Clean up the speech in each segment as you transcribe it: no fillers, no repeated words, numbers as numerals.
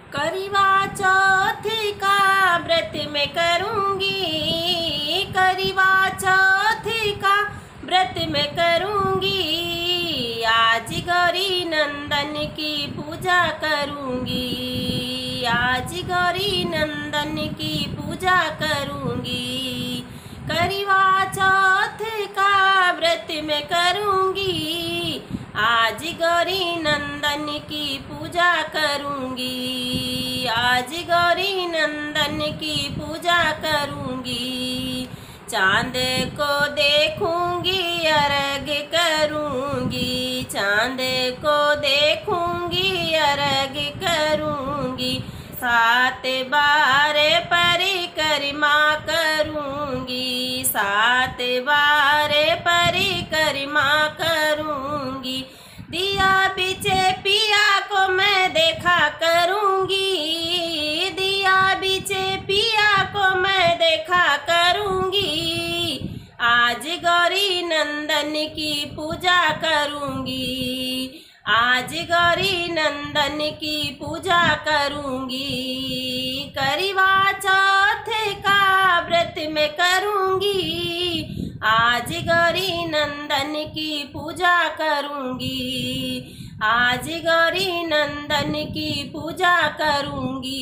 करवा चौथ का व्रत मैं करूँगी, करवा चौथ का व्रत मैं करूँगी। आज गौरी नंदन की पूजा करूँगी, आज गौरी नंदन की पूजा करूँगी। करवा चौथ का व्रत मैं करूँगी, आज गौरी नंदन की पूजा करूँगी, आज गौरी नंदन की पूजा करूँगी। चाँद को देखूँगी अर्घ करूँगी, चाँद को देखूँगी अर्घ करूँगी। 7 बार परिक्रमा करूँगी, 7 बार परिक्रमा करूँगी। दिया बिचे पिया को मैं देखा करूँगी, दिया बिचे पिया को मैं देखा करूँगी। आज गौरी नंदन की पूजा करूँगी, आज गौरी नंदन की पूजा करूँगी। करवा चौथ का व्रत मैं करूँगी, आज गौरी नंदन की पूजा करूँगी, आज गौरी नंदन की पूजा करूँगी।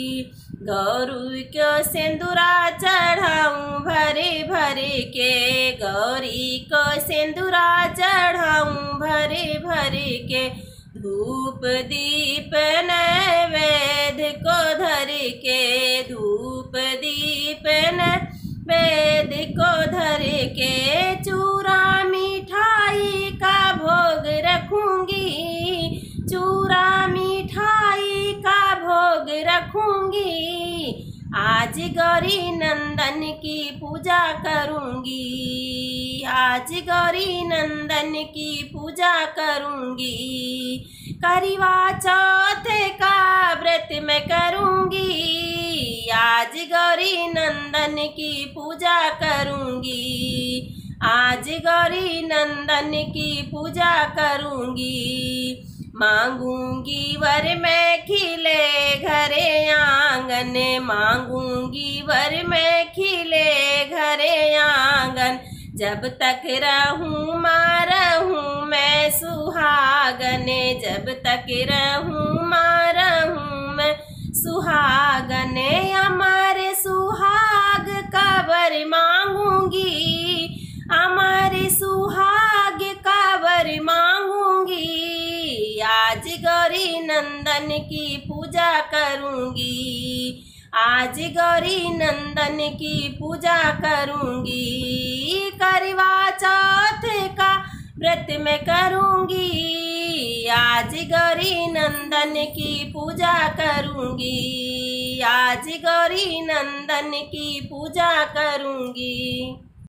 गौरी को सिंदूरा चढ़ाऊँ भरे भरे के, गौरी को सिंदूरा चढ़ाऊँ भरे भरे के। धूप दीप नैवेद्य को धर के, धूप दीप नैवेद्य को धर के। चूरा मिठाई का भोग रखूँगी, चूरा मिठाई का भोग रखूँगी। आज गौरी नंदन की पूजा करूँगी, आज गौरी नंदन की पूजा करूँगी। करवा चौथ का व्रत मैं करूँगी, आज गौरी नंदन की पूजा करूँगी, आज गौरी नंदन की पूजा करूँगी। मांगूंगी वर मैं खिले घरे आंगन, मांगूंगी वर मैं खिले घरे आंगन। जब तक रहूं माँ रहूं मैं सुहागन, जब तक रहूं माँ रहूं मैं सुहागन। हमारे सुहाग का वर मांगूंगी, हमारे सुहाग का वर मांगूंगी। आज गौरी नंदन की पूजा करूँगी, आज गौरी नंदन की पूजा करूँगी। करवा चौथ का व्रत मैं करूँगी, आज गौरी नंदन की पूजा करूँगी, आज गौरी नंदन की पूजा करूँगी।